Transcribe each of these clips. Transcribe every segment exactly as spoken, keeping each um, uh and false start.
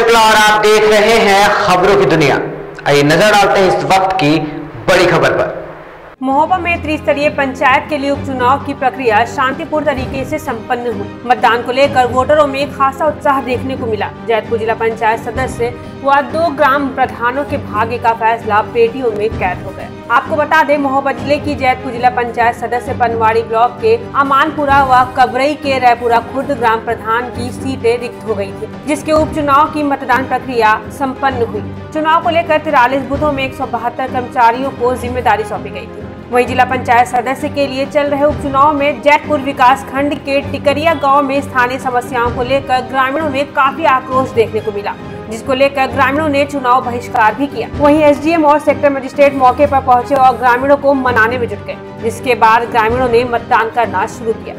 शुक्ला और आप देख रहे हैं खबरों की दुनिया। आइए नजर डालते हैं इस वक्त की बड़ी खबर पर। महोबा में त्रिस्तरीय पंचायत के लिए उपचुनाव की प्रक्रिया शांतिपूर्ण तरीके से संपन्न हुई। मतदान को लेकर वोटरों में खासा उत्साह देखने को मिला। जैतपुर जिला पंचायत सदस्य व दो ग्राम प्रधानों के भाग्य का फैसला पेटियों में कैद हो गया। आपको बता दें, महोबा जिले की जैतपुर जिला पंचायत सदस्य पनवाड़ी ब्लॉक के अमानपुरा व कबरई के रायपुरा खुर्द ग्राम प्रधान की सीटें रिक्त हो गई थी, जिसके उपचुनाव की मतदान प्रक्रिया संपन्न हुई। चुनाव को लेकर तिरालीस बूथों में एक सौ बहत्तर कर्मचारियों को जिम्मेदारी सौंपी गई थी। वहीं जिला पंचायत सदस्य के लिए चल रहे उपचुनाव में जैतपुर विकास खंड के टिकरिया गांव में स्थानीय समस्याओं को लेकर ग्रामीणों में काफी आक्रोश देखने को मिला, जिसको लेकर ग्रामीणों ने चुनाव बहिष्कार भी किया। वहीं एसडीएम और सेक्टर मजिस्ट्रेट मौके पर पहुंचे और ग्रामीणों को मनाने में जुट गए, जिसके बाद ग्रामीणों ने मतदान करना शुरू किया।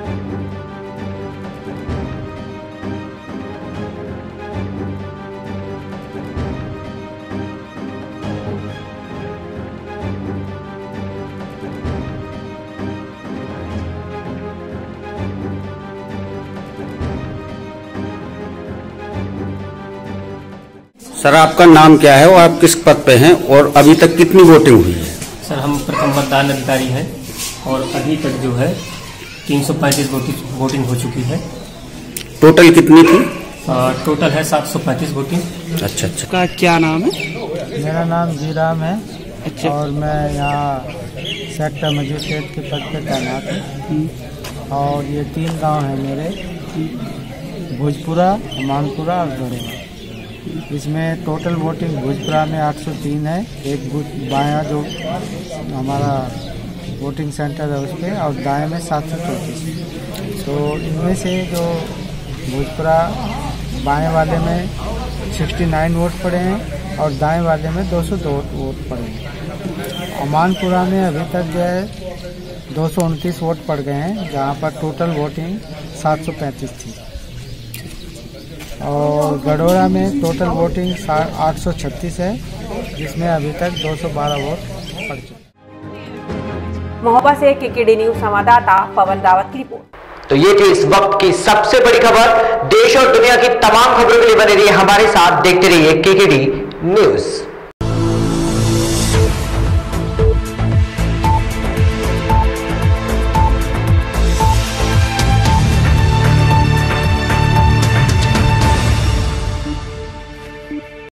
सर, आपका नाम क्या है और आप किस पद पे हैं और अभी तक कितनी वोटिंग हुई है? सर, हम प्रथम मतदान अधिकारी हैं और अभी तक जो है तीन सौ पैंतीस वोटिंग हो चुकी है। टोटल कितनी थी? आ, टोटल है सात सौ पैंतीस वोटिंग। अच्छा अच्छा। का क्या नाम है? मेरा नाम जीराम है। अच्छा। और मैं यहाँ सेक्टर मजिस्ट्रेट के पद पर तैनात हूँ। और ये तीन गांव हैं मेरे, भोजपुरा, अमानपुरा और गड़ोरा। इसमें टोटल वोटिंग भोजपुरा में आठ सौ तीन है, एक बूथ बायां जो हमारा वोटिंग सेंटर है उस पर, और दाएं में सात सौ चौंतीस। तो इनमें से जो भोजपुरा बाएं वाले में उनहत्तर वोट पड़े हैं और दाएं वाले में दो सौ दो वोट पड़े हैं। अमानपुरा में अभी तक जो है दो सौ उनतीस वोट पड़ गए हैं, जहाँ पर टोटल वोटिंग सात सौ पैंतीस थी। और गडोरा में टोटल वोटिंग आठ सौ छत्तीस है, जिसमें अभी तक दो सौ बारह वोट पड़ चुके। महोबा से केकेडी न्यूज संवाददाता पवन रावत की रिपोर्ट। तो ये थी इस वक्त की सबसे बड़ी खबर। देश और दुनिया की तमाम खबरों के लिए बने रहिए हमारे साथ, देखते रहिए केकेडी न्यूज।